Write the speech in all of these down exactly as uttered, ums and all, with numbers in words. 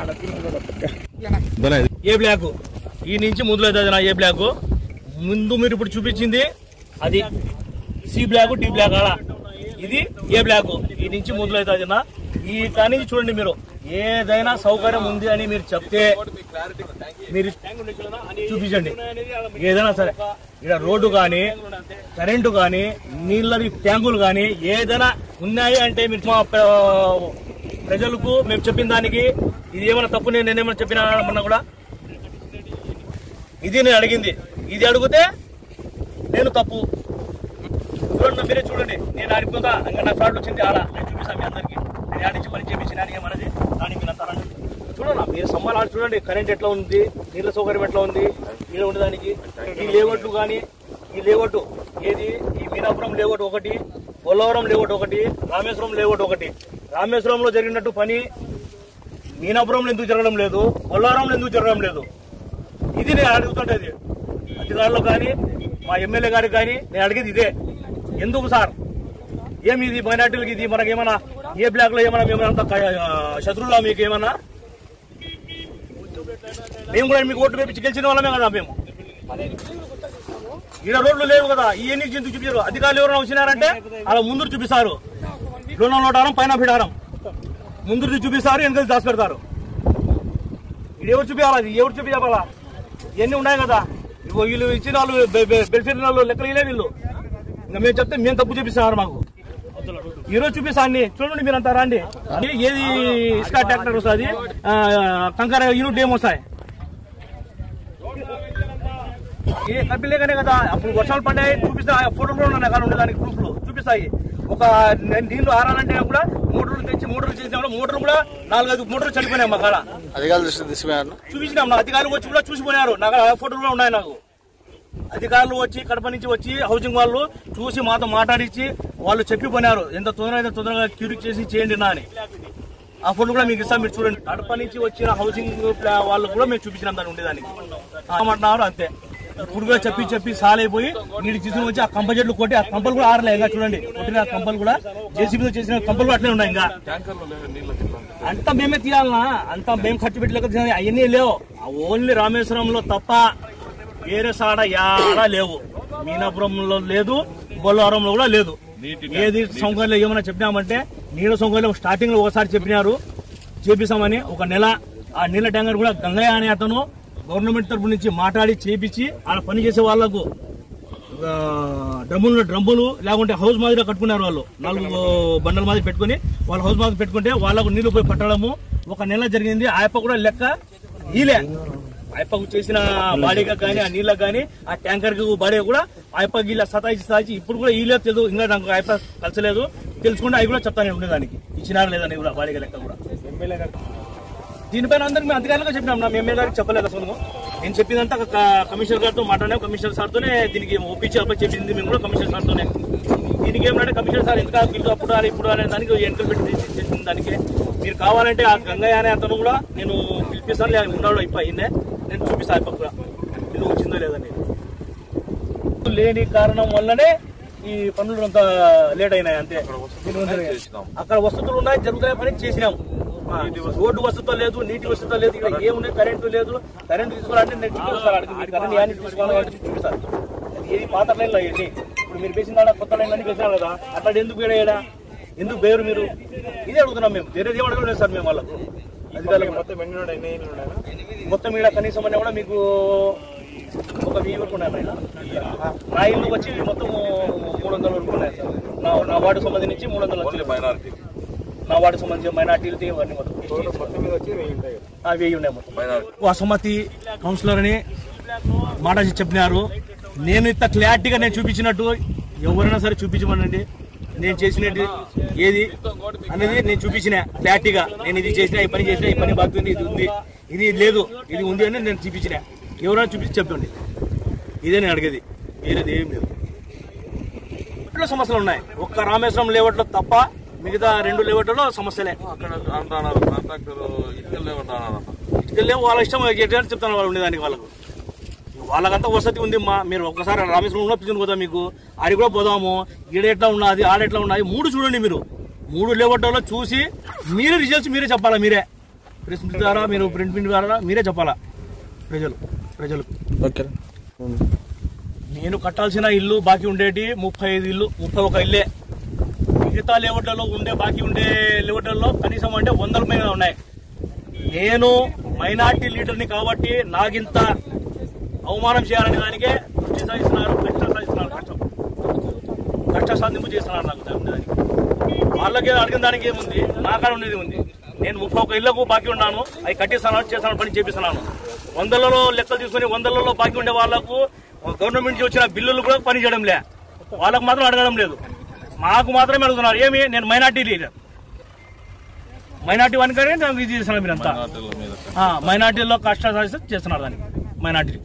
ఏ black ఈ నుంచి ముందులో అవుతుంది ఏ బ్లాక్ ముందు మీరు ఇప్పుడు చూపించింది అది సి బ్లాక్ డి బ్లాక్ అలా ఇది ఏ బ్లాక్ ఈ నుంచి ముందులో అవుతుంది నా ఈ కానీ చూడండి మీరు ఏదైనా సౌకర్యం ఉంది అని మీరు చెప్తే మీరు చూపించండి ఏదైనా సరే ఇక్కడ రోడ్డు కానీ కరెంటు కానీ నీళ్ళ ట్యాంకులు కానీ ఏదైనా ఉన్నాయి అంటే మీరు మా ప్రజలకు మేము చెప్పిన దానికి ఇది ఏమైనా తప్పు నేను నేనేమైనా చెప్పినా కూడా ఇది నేను అడిగింది ఇది అడిగితే నేను తప్పు చూడండి మీరే చూడండి నేను అడుగుతా ఇంకా నా ఫ్రాడ్ వచ్చింది ఆడ నేను చూపిస్తాను మీ అందరికీ నేను ఆడించి పని చేపించి దానికి ఏమన్నది దానికి మీరు అంతా చూడండి మీరు సంబంధాలు చూడండి కరెంట్ ఎట్లా ఉంది నీళ్ళ సౌకర్యం ఎట్లా ఉంది నీళ్ళు ఉండడానికి ఈ లేఅవుట్లు కానీ ఈ లేఅవుట్ ఏది ఈ మీనాపురం లేఅవుట్ ఒకటి పోలవరం లేఅవుట్ ఒకటి రామేశ్వరం లేఅవుట్ ఒకటి రామేశ్వరంలో జరిగినట్టు పని మీనాపురంలో ఎందుకు జరగడం లేదు పోలవరంలో ఎందుకు జరగడం లేదు ఇది నేను అడుగుతుంటది అధికారులు కానీ మా ఎమ్మెల్యే గారికి కానీ నేను అడిగేది ఇదే ఎందుకు సార్ ఏమి ఇది మైనార్టీలకి ఇది మనకేమన్నా ఏ బ్లాక్ లో ఏమన్నా మేమంతా శత్రువులా మీకు ఏమన్నా మేము కూడా మీకు ఓట్లు వేపించి గెలిచిన వాళ్ళమే కదా మేము ఈడ రోడ్లు లేవు కదా ఇవన్నీ ఎందుకు చూపించారు అధికారులు ఎవరైనా వచ్చినారంటే అలా ముందు చూపిస్తారు రెండు నోటారం పైన పిడారం ముందు చూపిస్తారు వెనక దాచి పెడతారు ఇది ఎవరు చూపించాలి ఎవరు చూపించాలా ఇవన్నీ ఉన్నాయి కదా ఇగో వీళ్ళు ఇచ్చిన వాళ్ళు బెనిఫిట్ వాళ్ళు లెక్కలు ఇలే వీళ్ళు ఇంకా మేము చెప్తే మేము తప్పు చూపిస్తున్నారు మాకు ఈ రోజు చూపిస్తా అన్ని చూడండి మీరంతా రండి ఏది ఇసుక ట్రాక్టర్ వస్తుంది కంకర యూనిట్ ఏం వస్తాయి ఏ కంపెనీగానే కదా అప్పుడు వర్షాలు పడ్డాయి చూపిస్తా ఫోటోలు కూడా ఉన్నాయి కానీ ఉండేదానికి ప్రూఫ్లు చూపిస్తాయి ఒక నీళ్లు ఆరాలంటే కూడా మోటార్లు తెచ్చి మోటార్లు చేసినా కూడా మోటార్లు కూడా నాలుగైదు మోటార్లు చనిపోయినాయి మా కాడ చూపించినాం నా అధికారులు వచ్చి కూడా చూసిపోయినారు నాకు ఫోటోలు కూడా ఉన్నాయి నాకు అధికారులు వచ్చి కడప నుంచి వచ్చి హౌసింగ్ వాళ్ళు చూసి మాతో మాట్లాడించి వాళ్ళు చెప్పిపోయినారు ఎంత తొందరగా అయితే తొందరగా క్యూరీ చేసి చేయండి నా అని ఆ ఫోటో కూడా మీకు ఇస్తాం మీరు చూడండి కడప నుంచి వచ్చిన హౌసింగ్ వాళ్ళు కూడా మేము చూపించినాం దాన్ని ఉండేదానికి అంటున్నారు అంతే ఇప్పుడు కూడా చెప్పి చెప్పి సాలైపోయి నీటి తీసుకుని వచ్చి ఆ కంప చెట్లు కొట్టి ఆ కంపలు కూడా ఆరలే ఇంకా చూడండి కొట్టిన ఆ కంపలు కూడా జేసీబీతో చేసిన కంపలు కూడా అట్లే ఉన్నాయి ఇంకా అంతా మేమే తీయాలనా అంతా మేము ఖర్చు పెట్టలేక అవన్నీ లేవు ఓన్లీ రామేశ్వరంలో తప్ప వేరే సాడ యాడా లేవు మీనాపురంలో లేదు బొల్లవరంలో కూడా లేదు ఏది సౌకర్యం ఏమైనా చెప్పినామంటే నీళ్ళ సౌకర్యం స్టార్టింగ్ లో ఒకసారి చెప్పినారు చేపిస్తామని ఒక నెల ఆ నీళ్ళ ట్యాంకర్ కూడా గంగయ్య అనే అతను గవర్నమెంట్ తరఫు నుంచి మాట్లాడి చేపించి ఆడ పని చేసే వాళ్లకు డ్రమ్ములు డ్రమ్ములు లేకుంటే హౌస్ మాదిరిగా కట్టుకున్నారు వాళ్ళు నాలుగు బండల మాదిరి పెట్టుకుని వాళ్ళ హౌస్ మాదిరి పెట్టుకుంటే వాళ్ళకు నీళ్లు పోయి పట్టడము ఒక నెల జరిగింది ఆయప్ప కూడా లెక్క ఈలే ఆయప్పకు చేసిన బాడీగా కానీ ఆ నీళ్ళకి కానీ ఆ ట్యాంకర్ కు బాడీ కూడా ఆయప్పకి ఇలా సతాయిచి సతాయిచి ఇప్పుడు కూడా ఈలే తెలియదు ఇంకా నాకు ఆయప్ప కలిసలేదు తెలుసుకుంటే అవి కూడా చెప్తానే ఉండేదానికి ఇచ్చినారా లేదని కూడా బాడీగా లెక్క కూడా ఎమ్మెల్యే గారు దీనిపైన అందరికి మేము అధికారులుగా చెప్పినాం నా ఎమ్మెల్యే గారికి చెప్పలేదు అసలు నేను చెప్పిందంతా కమిషనర్ గారితో మాట్లాడినా కమిషనర్ సార్తోనే దీనికి ఒప్పించి అప్ప చెప్పింది మేము కూడా కమిషనర్ సార్తోనే దీనికి ఏమంటే కమిషనర్ సార్ ఎంత వీళ్ళు అప్పుడు అని ఇప్పుడు అనే దానికి ఎంటర్ పెట్టి చేసింది దానికి మీరు కావాలంటే ఆ గంగయ్య అనే అతను కూడా నేను పిలిపిస్తాను లేదా ఉన్నాడు అయిపో అయిందే నేను చూపిస్తాను అయిపో కూడా ఇది వచ్చిందో లేదని లేని కారణం వల్లనే ఈ పనులు అంత లేట్ అయినాయి అంతే అక్కడ వసతులు ఉన్నాయి జరుగుతున్నాయి పని చేసినాం రోడ్డు వసతి లేదు నీటి వసతి లేదు ఇక్కడ ఏమున్నాయి కరెంటు లేదు కరెంటు తీసుకోవాలంటే నేను చూపిస్తాను అడిగి కరెంట్ యాన్ని తీసుకోవాలని చూపిస్తాను ఏది పాత లైన్లు అయ్యండి ఇప్పుడు మీరు వేసిన కొత్త లైన్లు అన్ని వేసినారు కదా అట్లా ఎందుకు వేడేయడా ఎందుకు వేరు మీరు ఇదే అడుగుతున్నాం మేము వేరేది ఏం అడగలేదు సార్ మేము వాళ్ళకు అధికారులకు మొత్తం మొత్తం ఇక్కడ కనీసం అనే కూడా మీకు ఒక వెయ్యి వరకు ఉన్నాయి నా ఇల్లు వచ్చి మొత్తం మూడు వందల వరకు ఉన్నాయి సార్ నా నా వార్డు సంబంధించి మూడు వందలు వచ్చి మైనారిటీ నా వార్డు సంబంధించిన మైనార్టీలు ఇవన్నీ వెయ్యి ఉన్నాయి మొత్తం అసమ్మతి కౌన్సిలర్ అని మాట చెప్పినారు నేను ఇంత క్లారిటీగా నేను చూపించినట్టు ఎవరైనా సరే చూపించమనండి నేను చేసినట్టు ఏది అనేది నేను చూపించిన క్లారిటీగా నేను ఇది చేసిన ఈ పని చేసిన ఈ పని బాగుంది ఇది ఉంది ఇది లేదు ఇది ఉంది అని నేను చూపించిన ఎవరైనా చూపించి చెప్పండి ఇదే నేను అడిగేది వేరేది ఏం లేదు ఇట్లా సమస్యలు ఉన్నాయి ఒక్క రామేశ్వరం లేఅవుట్లో తప్ప మిగతా రెండు లేఅవుట్లలో సమస్యలే ఇటుకలు లేవు వాళ్ళ ఇష్టం చెప్తాను వాళ్ళు ఉండేదానికి వాళ్ళకు వాళ్ళకంతా వసతి ఉంది మా మీరు ఒక్కసారి రామేశ్వరం ఉన్న పిచ్చిన పోతాం మీకు ఆడి కూడా పోదాము ఈడ ఎట్లా ఉన్నది ఆడెట్లా ఉన్నది మూడు చూడండి మీరు మూడు లేఅవుట్లలో చూసి మీరే రిజల్ట్స్ మీరే చెప్పాలా మీరే ప్రెస్ మీట్ ద్వారా మీరు ప్రింట్ మీట్ ద్వారా మీరే చెప్పాలా ప్రజలు ప్రజలు ఓకే. నేను కట్టాల్సిన ఇల్లు బాకీ ఉండేటి ముప్పై ఐదు ఇల్లు ముప్పై ఒక ఇల్లే. మిగతా లేఅవుట్లలో ఉండే బాకీ ఉండే లేఅవుట్లలో కనీసం అంటే వందల మీద ఉన్నాయి. నేను మైనార్టీ లీడర్ని కాబట్టి నాకింత అవమానం చేయాలనే దానికే దృష్టి సాధిస్తున్నారు, కష్ట సాధిస్తున్నారు, కష్టం కష్ట సాధింపు చేస్తున్నారు. నాకు దానికి వాళ్ళకి అడిగిన దానికి ఏముంది, నాకాడ ఉండేది ఉంది. నేను ముప్పై ఒక ఇళ్లకు బాకీ ఉన్నాను, అవి కట్టిస్తున్నాను, చేస్తాను, పని చేపిస్తున్నాను. వందలలో లెక్కలు తీసుకుని వందలలో బాకీ ఉండే వాళ్లకు గవర్నమెంట్ నుంచి వచ్చిన బిల్లులు కూడా పని చేయడం లే, వాళ్ళకు మాత్రం అడగడం లేదు, మాకు మాత్రమే అడుగుతున్నారు. ఏమి నేను మైనార్టీ లీడర్, మైనార్టీ వన్ కానీ నాకు ఇది చేస్తున్నారు. మీరంతా మైనార్టీలో కష్ట చేస్తున్నారు దానికి. మైనార్టీ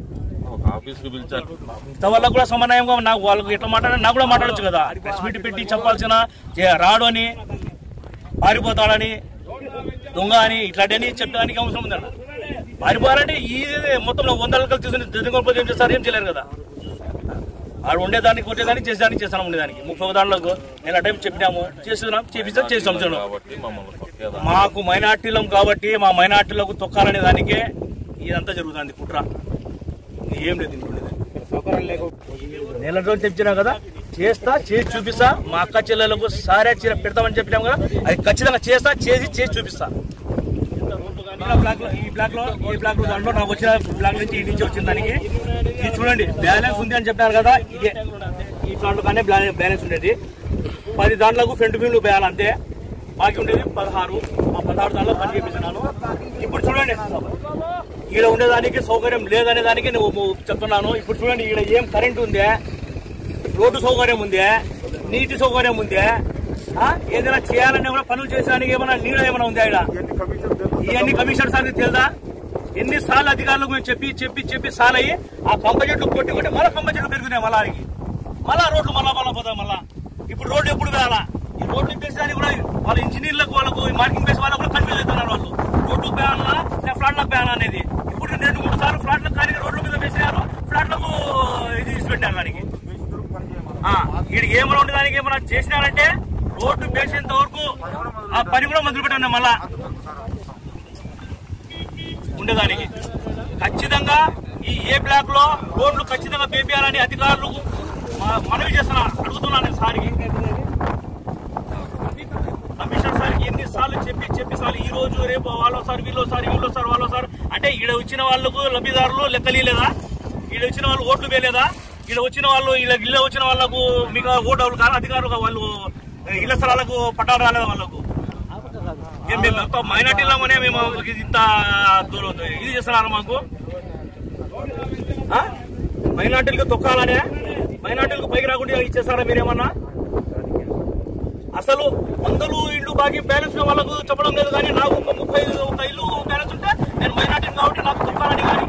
వాళ్ళకు కూడా సమన్వయంగా నాకు వాళ్ళకు ఎట్లా మాట్లాడాలి, నాకు కూడా మాట్లాడచ్చు కదా. ప్రెస్ మీట్ పెట్టి చెప్పాల్సిన రాడు అని, పారిపోతాడని, దొంగ అని, ఇట్లాంటివన్నీ చెప్పడానికి అవసరం ఉందన్న. పారిపోవాలంటే ఈ మొత్తం వందల కలిసి తీసుకుని ఏం చేస్తారు, ఏం చేయలేరు కదా. ఆడు ఉండేదానికి కొట్టేదానికి చేసేదానికి చేస్తాను. ఉండేదానికి ముప్పై ఒక దాంట్లో నేను ఆ టైం చెప్పినాము, చేస్తున్నాం, చేపిస్తాం, చేస్తాం. మాకు మైనార్టీలం కాబట్టి మా మైనార్టీలకు తొక్కాలనే దానికే ఇదంతా జరుగుతుంది కుట్ర. ఏం లేదు నెల రోజులు తెచ్చినా కదా, చేస్తా, చేసి చూపిస్తా. మా అక్క చెల్లెలకు సారే చీర పెడతామని చెప్పినాం కదా, అది ఖచ్చితంగా చేస్తా, చేసి చేసి చూపిస్తా. బ్లాక్ లో ఈ బ్లాక్ లో ఈ బ్లాక్ లో దాంట్లో నాకు వచ్చిన బ్లాక్ నుంచి ఈ నుంచి వచ్చిన దానికి ఇది చూడండి బ్యాలెన్స్ ఉంది అని చెప్పినారు కదా. ఇదే ఈ దాంట్లో కానీ బ్యాలెన్స్ ఉండేది పది దాంట్లకు ఫ్రంట్ వీళ్ళు వేయాలి అంతే. బాకీ ఉండేది పదహారు. ఆ పదహారు దాంట్లో పని చేపించినాను. ఇప్పుడు చూడండి ఈడ ఉండేదానికి సౌకర్యం లేదనే దానికి నువ్వు చెప్తున్నాను. ఇప్పుడు చూడండి ఈడ ఏం కరెంట్ ఉందే, రోడ్డు సౌకర్యం ఉందే, నీటి సౌకర్యం ఉందే, ఏదైనా చేయాలనే కూడా పనులు చేసేదానికి ఏమైనా నీడ ఏమైనా ఉందా? ఇక్కడ ఇవన్నీ కమిషనర్ సార్కి తెలుదా? ఎన్నిసార్లు అధికారులకు మేము చెప్పి చెప్పి చెప్పి సాల్ అయ్యి ఆ కంప చెట్లు కొట్టి కొట్టి మళ్ళీ కంప చెట్లు పెరుగుతున్నాయి. మళ్ళా ఆడికి మళ్ళా రోడ్లు మళ్ళా మళ్ళా పోతాం. మళ్ళా ఇప్పుడు రోడ్డు ఎప్పుడు వేయాలా? ఈ రోడ్లు వేసేదానికి కూడా వాళ్ళ ఇంజనీర్లకు వాళ్ళకు మార్కింగ్ వేసే వాళ్ళకు కూడా కన్ఫ్యూజ్ అవుతున్నారు. వాళ్ళు రోడ్లు వేయాలా ఫ్లాట్లకు వేయాలా అనేది. ఇప్పుడు రెండు మూడు సార్లు ఫ్లాట్లకు కానీ రోడ్ల మీద వేసేయారు, ఫ్లాట్లకు ఇది ఇచ్చిపెట్టారు. దానికి వీడికి ఏమైనా ఉండేదానికి ఏమైనా చేసినారంటే రోడ్డు వేసేంత వరకు ఆ పని కూడా మొదలు పెట్టండి. మళ్ళా ఉండేదానికి ఖచ్చితంగా ఈ ఏ బ్లాక్ లో రోడ్లు ఖచ్చితంగా వేపియాలని అధికారులు మనవి చేస్తున్నా, అడుగుతున్నాను సార్కి, కమిషనర్ సార్కి ఎన్నిసార్లు చెప్పి చెప్పి సార్ ఈ రోజు రేపు వాళ్ళోసారి వీళ్ళోసారి వీళ్ళోసారి వాళ్ళోసారి అంటే ఈడ వచ్చిన వాళ్ళకు లబ్ధిదారులు లెక్కలేదా? ఈడ వచ్చిన వాళ్ళు ఓట్లు వేయలేదా? ఈడ వచ్చిన వాళ్ళు ఇలా ఇళ్ళ వచ్చిన వాళ్ళకు మీకు ఓటు వాళ్ళు కాదు అధికారులు వాళ్ళు ఇళ్ల స్థలాలకు పట్టాలు రాలేదు. వాళ్ళకు మైనార్టీలోనే మేము ఇంత ఇది చేస్తున్నారు. మాకు మైనార్టీలకు తొక్కాలనే, మైనార్టీలకు పైకి రాకుండా ఇచ్చేస్తారా మీరేమన్నా? అసలు వందలు ఇల్లు బాకీ బ్యాలెన్స్ వాళ్ళకు చెప్పడం లేదు. కానీ నాకు ఒక ముప్పై ఒక ఇల్లు బ్యాలెన్స్ ఉంటే నేను మైనార్టీ కాబట్టి నాకు తొక్కాలని. కానీ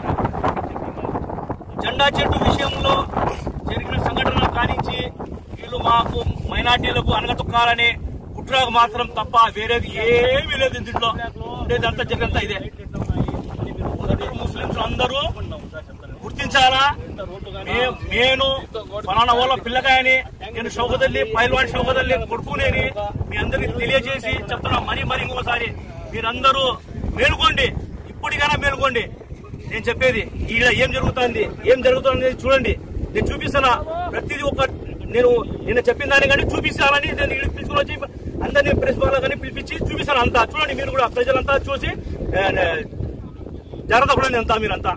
జెండా చెట్టు విషయంలో జరిగిన సంఘటన కానించి వీళ్ళు మాకు మైనార్టీలకు అనగ తొక్కాలని కుట్రకు మాత్రం తప్ప వేరేది ఏమీ లేదు. దీంట్లో ఉండేదంతా జరిగినంతా ఇదే. ముస్లింస్ అందరూ గుర్తించాలా, నేను ఫలానా వాళ్ళ పిల్లకాయని, నేను షౌకతల్లి పైల్వాడి షౌకతల్లి కొడుకునేని మీ అందరికి తెలియజేసి చెప్తున్నా. మరీ మరి ఇంకోసారి మీరందరూ మేలుకోండి, ఇప్పటికైనా మేలుకోండి. నేను చెప్పేది ఈడ ఏం జరుగుతుంది ఏం జరుగుతుంది చూడండి. నేను చూపిస్తున్నా ప్రతిదీ. ఒక నేను నిన్న చెప్పిన దాన్ని కానీ చూపిస్తానని నేను ఇక్కడికి పిలుచుకుని వచ్చి అందరినీ ప్రెస్ వాళ్ళ కానీ పిలిపించి చూపిస్తాను. అంతా చూడండి మీరు కూడా, ప్రజలంతా చూసి జాగ్రత్త పడండి అంతా మీరంతా.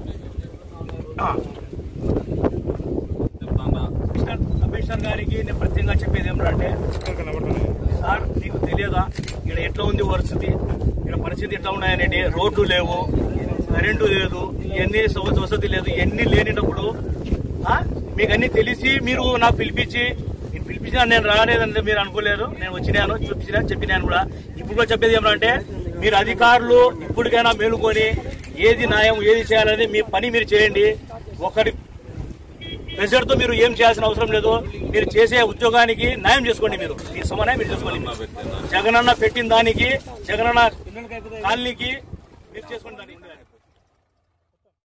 కమిషనర్ గారికి నేను ప్రత్యేకంగా చెప్పేది ఏమిటంటే, సార్ నీకు తెలియదా ఇక్కడ ఎట్లా ఉంది పరిస్థితి, ఇక్కడ పరిస్థితి ఎట్లా ఉన్నాయనేది. రోడ్డు లేవు, కరెంటు లేదు, ఇవన్నీ వసతి లేదు. ఇవన్నీ లేనిటప్పుడు మీకు అన్ని తెలిసి మీరు నాకు పిలిపించి పిలిపించినా నేను రాలేదంటే మీరు అనుకోలేదు. నేను వచ్చినాను, చూపించినా, చెప్పినాను కూడా. ఇప్పుడు కూడా చెప్పేది ఏమంటే మీరు అధికారులు ఇప్పటికైనా మేలుకొని ఏది న్యాయం ఏది చేయాలని మీ పని మీరు చేయండి. ఒకరి ప్రెషర్ తో మీరు ఏం చేయాల్సిన అవసరం లేదు. మీరు చేసే ఉద్యోగానికి న్యాయం చేసుకోండి. మీరు మీ సమన్వయం మీరు చేసుకోండి. జగనన్న పెట్టిన దానికి, జగనన్న కాలనీకి మీరు చేసుకోండి దానికి.